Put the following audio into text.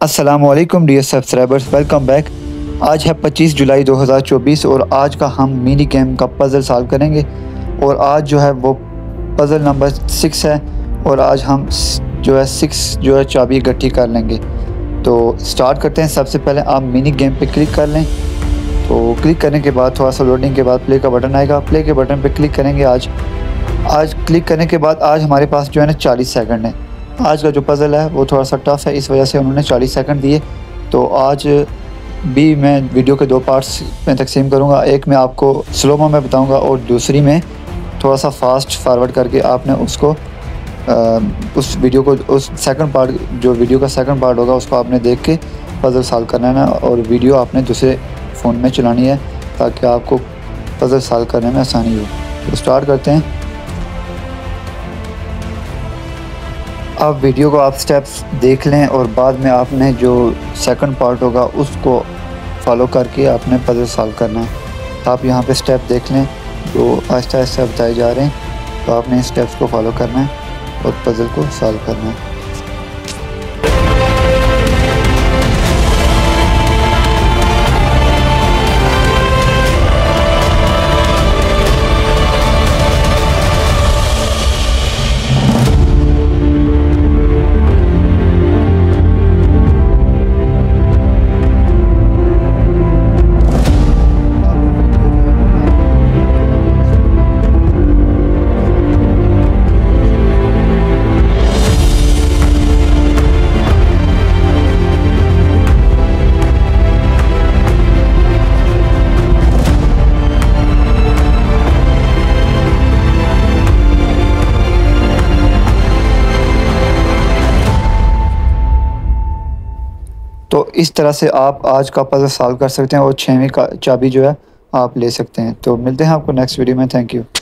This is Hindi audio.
अस्सलामुअलैकुम डियर सब्सक्राइबर्स, वेलकम बैक। आज है 25 जुलाई 2024 और आज का हम मिनी गेम का पज़ल सॉल्व करेंगे। और आज जो है वो पज़ल नंबर 6 है और आज हम जो है 6 जो है चाबी इकट्ठी कर लेंगे। तो स्टार्ट करते हैं। सबसे पहले आप मिनी गेम पे क्लिक कर लें। तो क्लिक करने के बाद थोड़ा सा लोडिंग के बाद प्ले का बटन आएगा। प्ले के बटन पे क्लिक करेंगे। आज क्लिक करने के बाद आज हमारे पास जो है ना 40 सेकंड है। आज का जो पज़ल है वो थोड़ा सा टफ है, इस वजह से उन्होंने 40 सेकंड दिए। तो आज भी मैं वीडियो के दो पार्ट्स में तकसीम करूँगा। एक मैं आपको स्लोमो में बताऊँगा और दूसरी में थोड़ा सा फास्ट फॉरवर्ड करके आपने उसको उस वीडियो को उस सेकंड पार्ट जो वीडियो का सेकंड पार्ट होगा उसको आपने देख के पज़ल सॉल्व करना है ना, और वीडियो आपने दूसरे फ़ोन में चलानी है ताकि आपको पज़ल सॉल्व करने में आसानी हो। तो स्टार्ट करते हैं। अब वीडियो को आप स्टेप्स देख लें और बाद में आपने जो सेकंड पार्ट होगा उसको फॉलो करके आपने पज़ल सॉल्व करना है। तो आप यहाँ पे स्टेप देख लें जो आहिस्ता आहिस्ता बताए जा रहे हैं। तो आपने स्टेप्स को फॉलो करना है और पज़ल को सॉल्व करना है। तो इस तरह से आप आज का पज़ल सॉल्व कर सकते हैं और 6वीं का चाबी जो है आप ले सकते हैं। तो मिलते हैं आपको नेक्स्ट वीडियो में। Thank you.